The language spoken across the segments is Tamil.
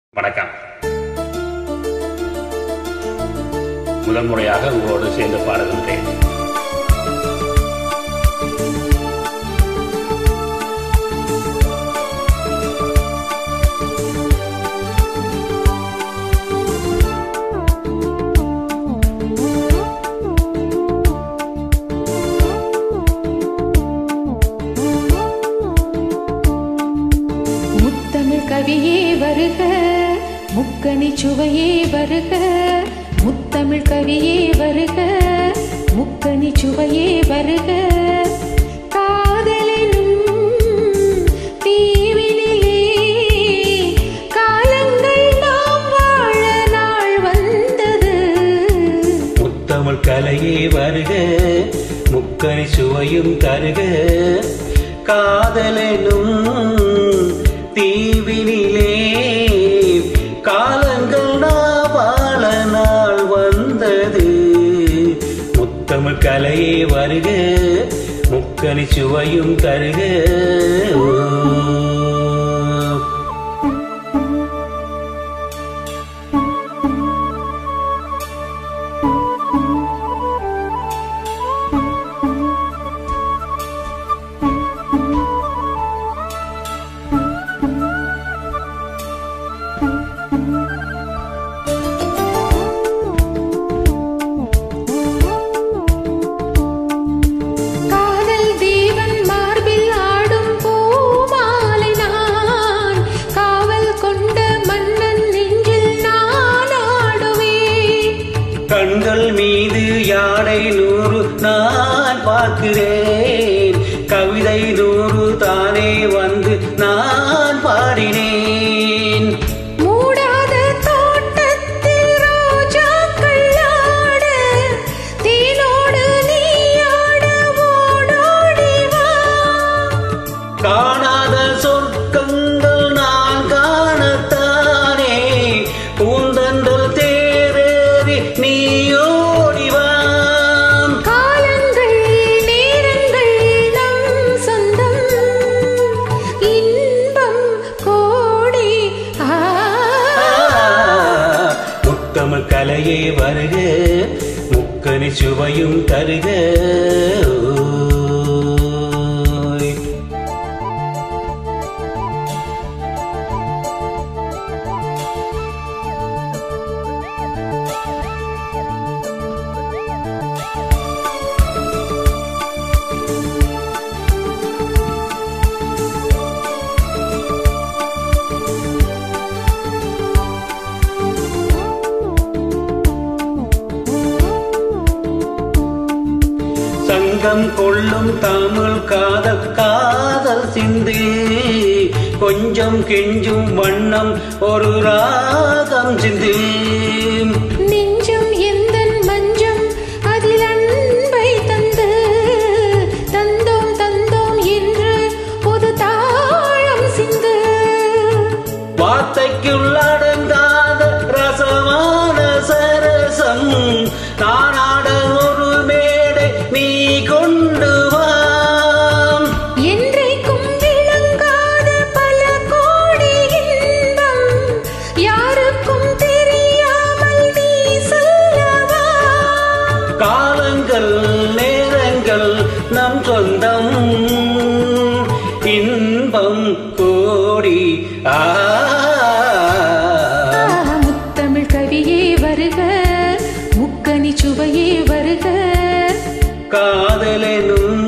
வணக்கம். முதல் முறையாக உங்களோடு சேர்ந்து பாடுகின்றேன். முத்தமிழ் கவியே வருக, முக்கணி சுவையே வருக. முத்தமிழ் கவியே வருக, முக்கணி சுவையே வருக. காதலெனும் தீவினிலே காலங்கள் நாம் வாழ நாள் வந்தது. முத்தமிழ் கலையே வருக, முக்கணி சுவையும் தருக. காதலெனும் தீவினிலே காலங்கள் வாழ நாள் வந்தது. முத்தமிழ் கலையே வருக, முக்கணி சுவையும் தருக. கண்கள் மீது யானை 100 நான் பார்க்கிறேன். கவிதை 100 தானே வந்து நான் பாடினேன். மூடாத தோட்டத்தில் ரோஜாக்கள் ஆட, தேனோடு நீயாட ஓடோடி வா. காணாத சொர்க்கங்கள் நான் காணத்தானே பூந்தண்டல் தேரேறி நீ ஓடிவாம். காலங்கள் நேரங்கள் நம் சொந்தம், இன்பம் கோடி. முத்தமிழ் கலையே வருக, முக்கணி சுவையும் தருக. சங்கம் கொள்ளும் தமிழ் காதல் காதல் சிந்து, கொஞ்சம் கெஞ்சும் வண்ணம் ஒரு ராகம் சிந்து. நெஞ்சம் எந்தன் மஞ்சம், அதில் அன்பை தந்து தந்தோம் தந்தோம் என்று பொது தாழம் சிந்து. வார்த்தைக்குள் அடங்காத ரசமான சரசம் நானாட ஒரு மேடை நீ கொண்டு வாம். என்றைக்கும் விளங்காத பல கோடி இன்பம், யாருக்கும் தெரியாமல் நீ சொல்லவா. காலங்கள் நேரங்கள் நம் சொந்தம், இன்பம் கோடி. முத்தமிழ் கவியே வருக, முக்கணி சுவையே வருக. காதலெனும்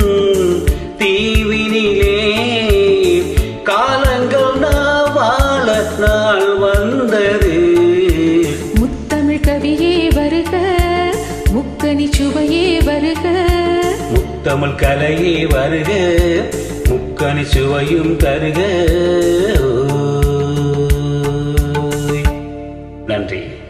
தீவினிலே காலங்கள் வாழ நாள் வந்தது. முத்தமிழ் கவியே வருக, முக்கணி சுவையே வருக. முத்தமிழ் கலையே வருக, முக்கணி சுவையும் தருக. நன்றி.